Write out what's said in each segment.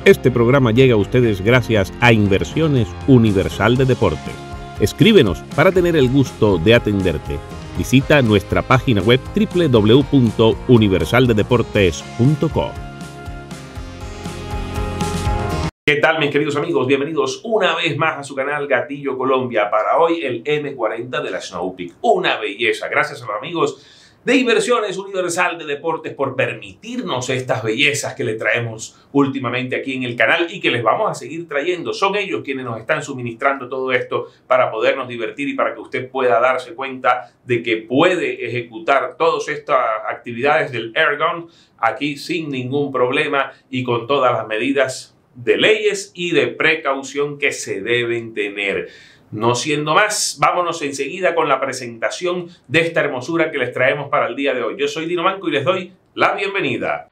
Este programa llega a ustedes gracias a Inversiones Universal de Deportes. Escríbenos para tener el gusto de atenderte. Visita nuestra página web www.universaldedeportes.com. ¿Qué tal, mis queridos amigos? Bienvenidos una vez más a su canal Gatillo Colombia. Para hoy el M40 de la Snow Peak. Una belleza. Gracias a los amigos de Inversiones Universal de Deportes por permitirnos estas bellezas que le traemos últimamente aquí en el canal y que les vamos a seguir trayendo. Son ellos quienes nos están suministrando todo esto para podernos divertir y para que usted pueda darse cuenta de que puede ejecutar todas estas actividades del Airgun aquí sin ningún problema y con todas las medidas de leyes y de precaución que se deben tener. No siendo más, vámonos enseguida con la presentación de esta hermosura que les traemos para el día de hoy. Yo soy Dino Manco y les doy la bienvenida.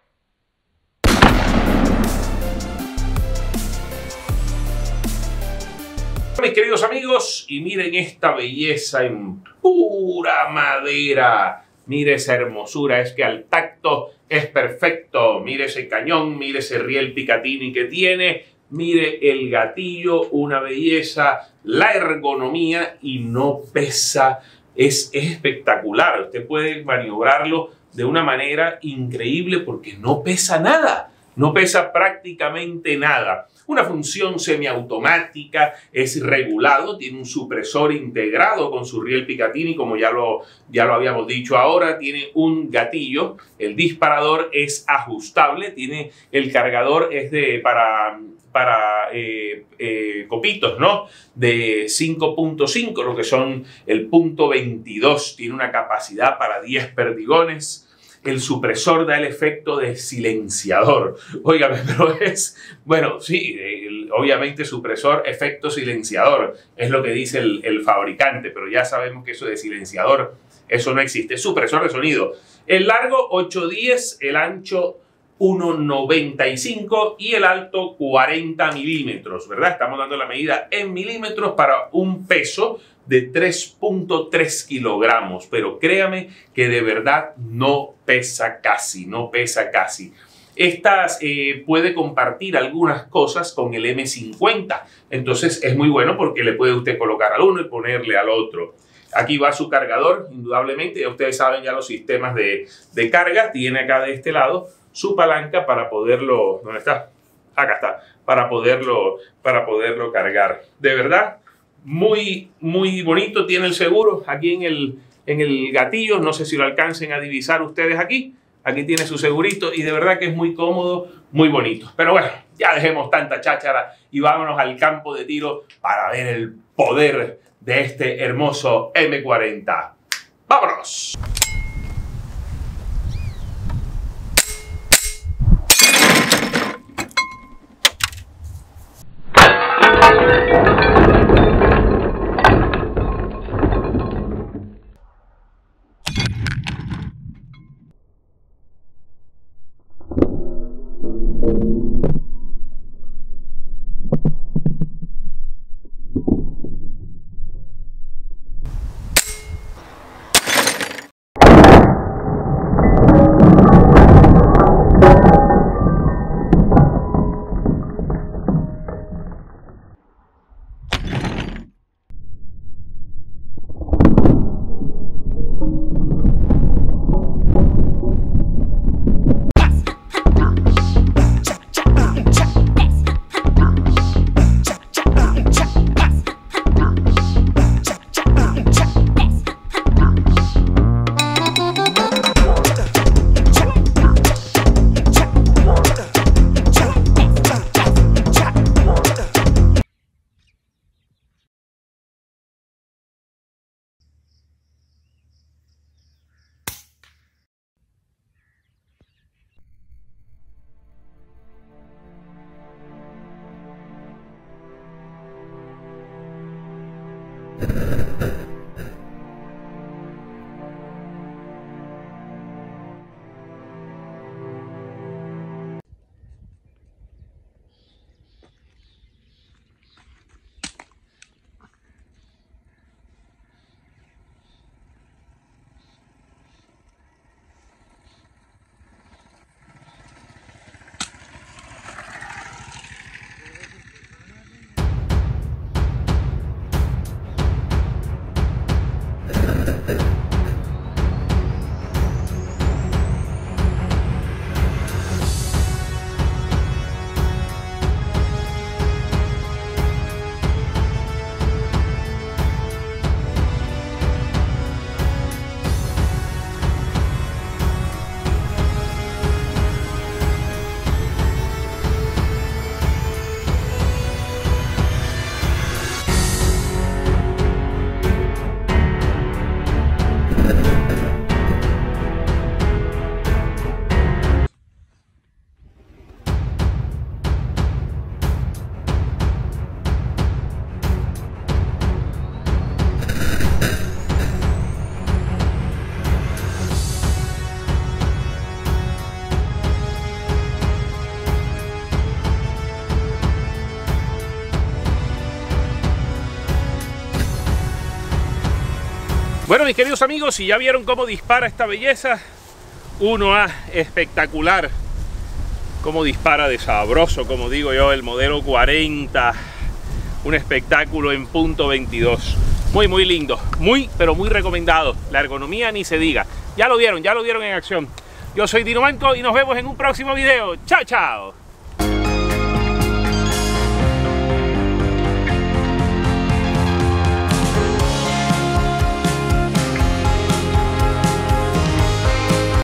Mis queridos amigos, y miren esta belleza en pura madera. Mire esa hermosura, es que al tacto es perfecto. Mire ese cañón, mire ese riel Picatinny que tiene. Mire el gatillo, una belleza, la ergonomía y no pesa, es espectacular. Usted puede maniobrarlo de una manera increíble porque no pesa nada, no pesa prácticamente nada. Una función semiautomática, es regulado, tiene un supresor integrado con su riel Picatinny, como ya lo habíamos dicho ahora, tiene un gatillo, el disparador es ajustable, tiene el cargador es para copitos, ¿no? De 5.5, lo que son el punto 22, tiene una capacidad para 10 perdigones. El supresor da el efecto de silenciador. Óigame, pero es, bueno, sí, obviamente supresor, efecto silenciador, es lo que dice el fabricante, pero ya sabemos que eso de silenciador, eso no existe. Es supresor de sonido. El largo 8.10, el ancho 1,95 y el alto 40 milímetros, ¿verdad? Estamos dando la medida en milímetros para un peso de 3.3 kilogramos, pero créame que de verdad no pesa casi, no pesa casi. Estas puede compartir algunas cosas con el M50, entonces es muy bueno porque le puede usted colocar al uno y ponerle al otro. Aquí va su cargador, indudablemente, ya ustedes saben ya los sistemas de carga, tiene acá de este lado su palanca para poderlo, ¿dónde está? Acá está, para poderlo cargar. De verdad, muy bonito, tiene el seguro aquí en el gatillo, no sé si lo alcancen a divisar ustedes aquí. Aquí tiene su segurito y de verdad que es muy cómodo, muy bonito. Pero bueno, ya dejemos tanta cháchara y vámonos al campo de tiro para ver el poder de este hermoso M40. ¡Vámonos! Bueno, mis queridos amigos, si ya vieron cómo dispara esta belleza, 1A espectacular. Cómo dispara de sabroso, como digo yo, el modelo 40. Un espectáculo en .22. Muy lindo, pero muy recomendado. La ergonomía ni se diga. Ya lo vieron en acción. Yo soy Dino Manco y nos vemos en un próximo video. Chao, chao.